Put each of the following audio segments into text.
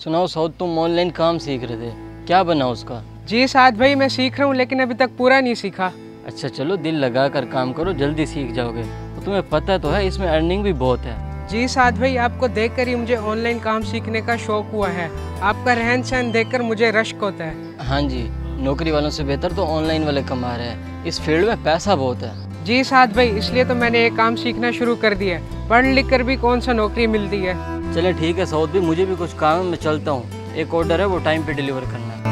सुनाओ सऊद, तुम ऑनलाइन काम सीख रहे थे, क्या बना उसका? जी साद भाई, मैं सीख रहा हूँ लेकिन अभी तक पूरा नहीं सीखा। अच्छा चलो, दिल लगा कर काम करो, जल्दी सीख जाओगे। तो तुम्हें पता तो है इसमें अर्निंग भी बहुत है। जी साद भाई, आपको देखकर ही मुझे ऑनलाइन काम सीखने का शौक हुआ है। आपका रहन सहन देखकर मुझे रश्क होता है। हाँ जी, नौकरी वालों से बेहतर तो ऑनलाइन वाले कमा रहे हैं। इस फील्ड में पैसा बहुत है। जी साद भाई, इसलिए तो मैंने ये काम सीखना शुरू कर दिया है। पढ़ लिख कर भी कौन सा नौकरी मिलती है। चले ठीक है सऊद भी, मुझे भी कुछ काम है, मैं चलता हूँ। एक ऑर्डर है, वो टाइम पे डिलीवर करना है।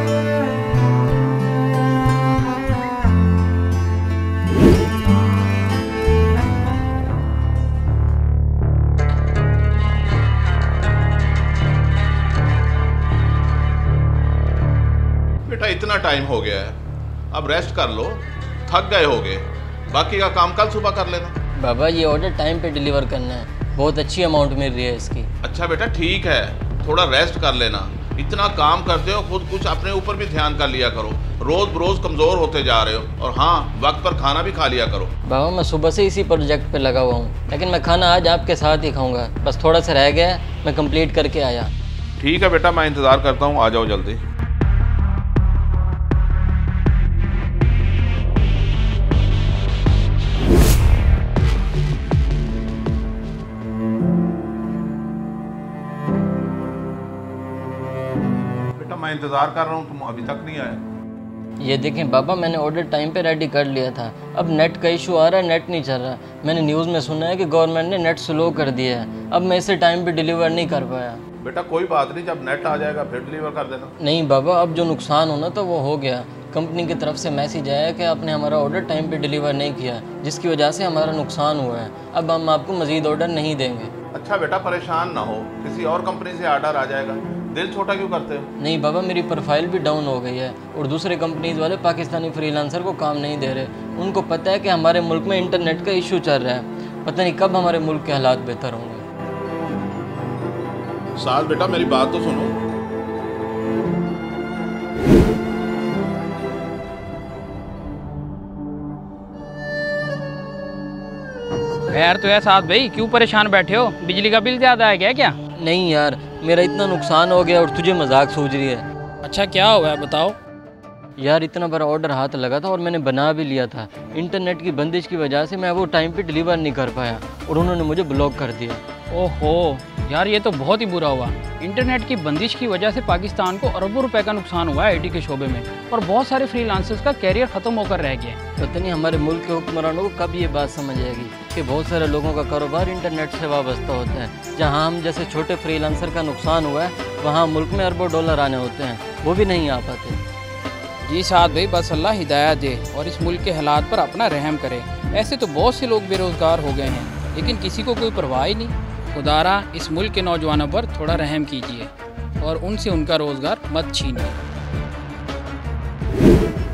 बेटा इतना टाइम हो गया है, अब रेस्ट कर लो, थक गए होगे। बाकी का काम कल सुबह कर लेना। बाबा ये ऑर्डर टाइम पे डिलीवर करना है, बहुत अच्छी अमाउंट मिल रही है इसकी। अच्छा बेटा ठीक है, थोड़ा रेस्ट कर लेना। इतना काम करते हो, खुद कुछ अपने ऊपर भी ध्यान कर लिया करो। रोज बरोज कमज़ोर होते जा रहे हो। और हाँ, वक्त पर खाना भी खा लिया करो। बाबा मैं सुबह से इसी प्रोजेक्ट पे लगा हुआ हूँ, लेकिन मैं खाना आज आपके साथ ही खाऊंगा। बस थोड़ा सा रह गया है, मैं कंप्लीट करके आया। ठीक है बेटा, मैं इंतज़ार करता हूँ, आ जाओ जल्दी। मैं इंतजार कर रहा हूँ, तुम अभी तक नहीं आए। ये देखें बाबा, मैंने ऑर्डर टाइम पे रेडी कर लिया था। अब नेट का इशू आ रहा है, नेट नहीं चल रहा। मैंने न्यूज़ में सुना है कि गवर्नमेंट ने नेट स्लो कर दिया है। अब मैं इसे टाइम पे डिलीवर नहीं कर पाया। बेटा कोई बात नहीं, जब नेट आ जाएगा फिर डिलीवर कर देना। नहीं बाबा, अब जो नुकसान होना था वो हो गया। कंपनी की तरफ से मैसेज आया कि आपने हमारा ऑर्डर टाइम पे डिलीवर नहीं किया, जिसकी वजह से हमारा नुकसान हुआ है। अब हम आपको मज़ीद ऑर्डर नहीं देंगे। अच्छा बेटा परेशान ना हो, किसी और कंपनी से ऑर्डर आ जाएगा। दिल छोटा क्यों करते हो? नहीं बाबा, मेरी प्रोफाइल भी डाउन हो गई है और दूसरे कंपनीज वाले पाकिस्तानी फ्रीलांसर को काम नहीं दे रहे। उनको पता है कि हमारे मुल्क में इंटरनेट का इशू चल रहा है। पता नहीं कब हमारे मुल्क के हालात बेहतर होंगे। साल बेटा मेरी बात तो सुनो। खैर तो है साथ भाई, क्यों परेशान बैठे हो? बिजली का बिल ज़्यादा है क्या? नहीं यार, मेरा इतना नुकसान हो गया और तुझे मजाक सूझ रही है। अच्छा क्या हुआ है बताओ। यार इतना बड़ा ऑर्डर हाथ लगा था और मैंने बना भी लिया था। इंटरनेट की बंदिश की वजह से मैं वो टाइम पे डिलीवर नहीं कर पाया और उन्होंने मुझे ब्लॉक कर दिया। ओहो यार, ये तो बहुत ही बुरा हुआ। इंटरनेट की बंदिश की वजह से पाकिस्तान को अरबों रुपए का नुकसान हुआ है आईटी के शोबे में, और बहुत सारे फ्रीलांसर्स का कैरियर ख़त्म होकर रह गया। पता नहीं हमारे मुल्क के हुक्मरानों को कब ये बात समझ आएगी कि बहुत सारे लोगों का कारोबार इंटरनेट से वाबस्ता होता है। जहाँ हम जैसे छोटे फ्रीलांसर का नुकसान हुआ है, वहाँ मुल्क में अरबों डॉलर आने होते हैं, वो भी नहीं आ पाते। जी साद भाई, बस अल्लाह हिदायत दे और इस मुल्क के हालात पर अपना रहम करे। ऐसे तो बहुत से लोग बेरोज़गार हो गए हैं, लेकिन किसी को कोई परवाह ही नहीं। खुदारा इस मुल्क के नौजवानों पर थोड़ा रहम कीजिए और उनसे उनका रोज़गार मत छीनिए।